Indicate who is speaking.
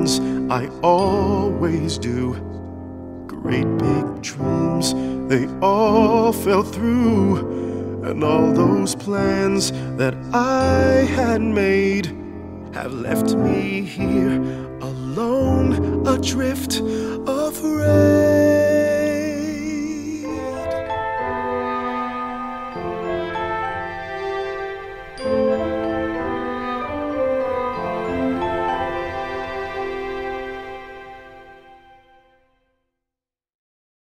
Speaker 1: friends, I always do. Great big dreams, they all fell through. And all those plans that I had made have left me here alone, adrift, afraid.